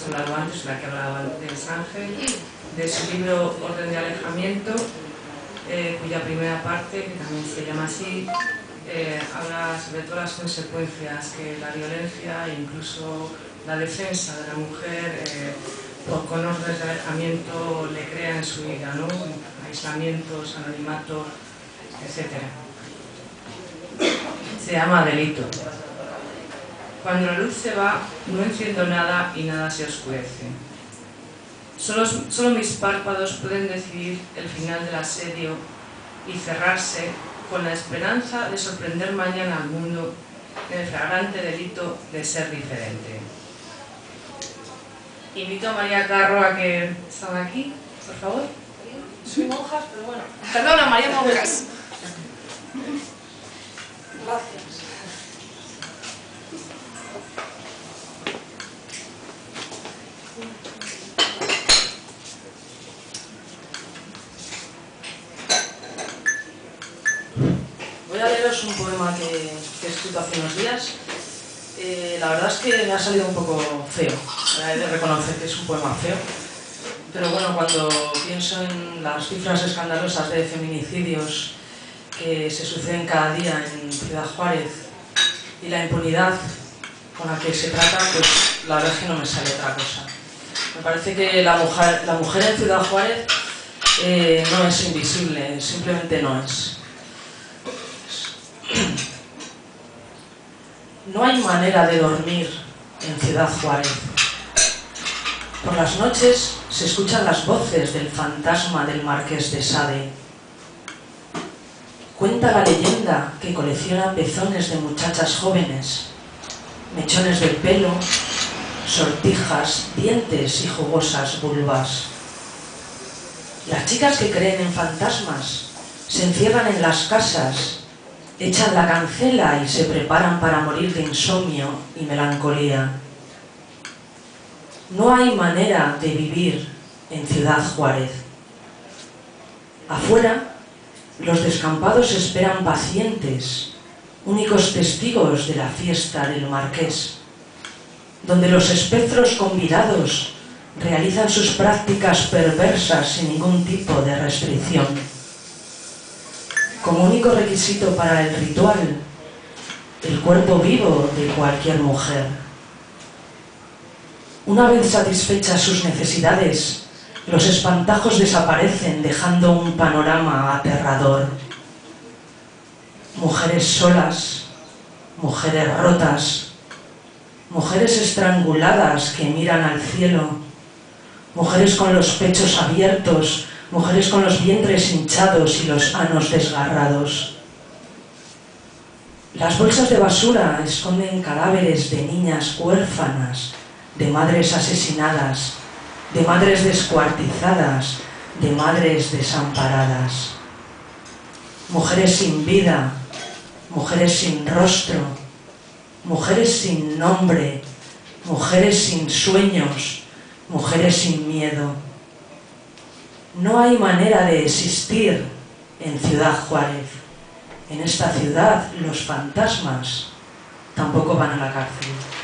hablado antes, la que hablaba de Sángel, de su libro Orden de Alejamiento, cuya primera parte, que también se llama así, habla sobre todas las consecuencias que la violencia e incluso la defensa de la mujer con órdenes de alejamiento le crea en su vida, ¿no? Aislamientos, anonimato, etc. Se llama Delito. Cuando la luz se va, no enciendo nada y nada se oscurece. Solo mis párpados pueden decidir el final del asedio y cerrarse con la esperanza de sorprender mañana al mundo en el flagrante delito de ser diferente. Invito a María Carro a que salga aquí, por favor. Soy monjas, pero bueno. Perdona, María Monjas. Gracias. Voy a leeros un poema que he escrito hace unos días. La verdad es que me ha salido un poco feo. He de reconocer que es un poema feo. Pero bueno, cuando pienso en las cifras escandalosas de feminicidios que se suceden cada día en Ciudad Juárez y la impunidad con la que se trata, pues la verdad es que no me sale otra cosa. Me parece que la mujer en Ciudad Juárez no es invisible, simplemente no es. No hay manera de dormir en Ciudad Juárez. Por las noches se escuchan las voces del fantasma del Marqués de Sade. Cuenta la leyenda que colecciona pezones de muchachas jóvenes, mechones de pelo, sortijas, dientes y jugosas vulvas. Las chicas que creen en fantasmas se encierran en las casas, echan la cancela y se preparan para morir de insomnio y melancolía. No hay manera de vivir en Ciudad Juárez. Afuera, los descampados esperan pacientes, únicos testigos de la fiesta del Marqués, donde los espectros convidados realizan sus prácticas perversas sin ningún tipo de restricción. Como único requisito para el ritual, el cuerpo vivo de cualquier mujer. Una vez satisfechas sus necesidades, los espantajos desaparecen dejando un panorama aterrador. Mujeres solas, mujeres rotas, mujeres estranguladas que miran al cielo, mujeres con los pechos abiertos, mujeres con los vientres hinchados y los anos desgarrados. Las bolsas de basura esconden cadáveres de niñas huérfanas, de madres asesinadas, de madres descuartizadas, de madres desamparadas. Mujeres sin vida, mujeres sin rostro, mujeres sin nombre, mujeres sin sueños, mujeres sin miedo. No hay manera de existir en Ciudad Juárez. En esta ciudad los fantasmas tampoco van a la cárcel.